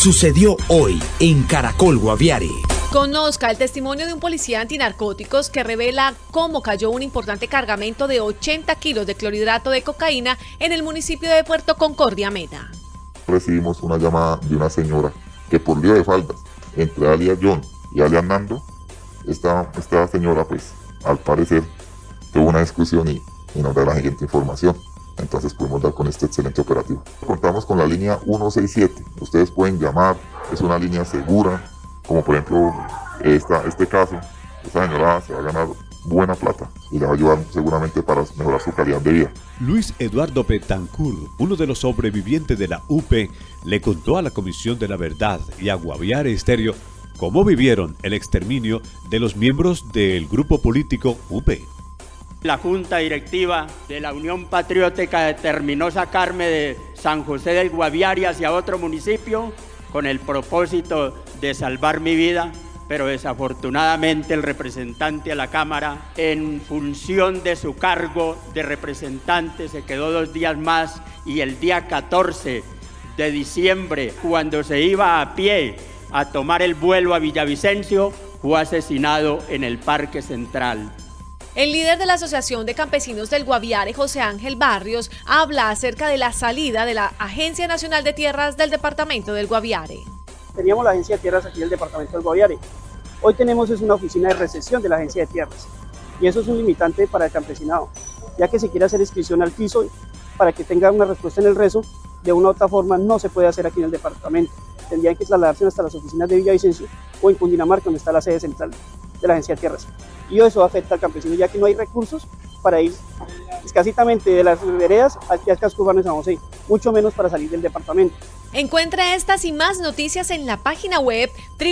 sucedió hoy en Caracol Guaviare. Conozca el testimonio de un policía antinarcóticos que revela cómo cayó un importante cargamento de 80 kilos de clorhidrato de cocaína en el municipio de Puerto Concordia, Meta. Recibimos una llamada de una señora que por lío de faldas entre alias John y alias Nando, esta señora pues al parecer tuvo una discusión y nos da la siguiente información. Entonces pudimos dar con este excelente operativo. Contamos con la línea 167, ustedes pueden llamar, es una línea segura, como por ejemplo este caso, esta señora se va a ganar buena plata y le va a ayudar seguramente para mejorar su calidad de vida. Luis Eduardo Betancur, uno de los sobrevivientes de la UP, le contó a la Comisión de la Verdad y a Guaviare Estéreo cómo vivieron el exterminio de los miembros del grupo político UP. La Junta Directiva de la Unión Patriótica determinó sacarme de San José del Guaviare hacia otro municipio con el propósito de salvar mi vida, pero desafortunadamente el representante a la Cámara, en función de su cargo de representante, se quedó 2 días más y el día 14 de diciembre, cuando se iba a pie a tomar el vuelo a Villavicencio, fue asesinado en el Parque Central. El líder de la Asociación de Campesinos del Guaviare, José Ángel Barrios, habla acerca de la salida de la Agencia Nacional de Tierras del Departamento del Guaviare. Teníamos la Agencia de Tierras aquí del Departamento del Guaviare. Hoy tenemos una oficina de recesión de la Agencia de Tierras. Y eso es un limitante para el campesinado, ya que si quiere hacer inscripción al FISO para que tenga una respuesta en el rezo, de una u otra forma no se puede hacer aquí en el departamento. Tendrían que trasladarse hasta las oficinas de Villavicencio o en Cundinamarca, donde está la sede central de la Agencia de Tierras. Y eso afecta al campesino, ya que no hay recursos para ir escasitamente de las veredas aquí al casco urbano de San José, mucho menos para salir del departamento. Encuentre estas y más noticias en la página web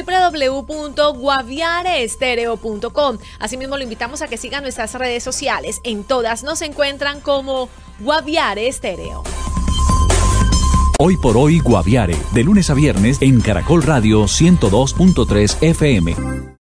www.guaviareestereo.com. Asimismo, lo invitamos a que sigan nuestras redes sociales. En todas nos encuentran como Guaviare Estéreo. Hoy por hoy Guaviare, de lunes a viernes en Caracol Radio 102.3 FM.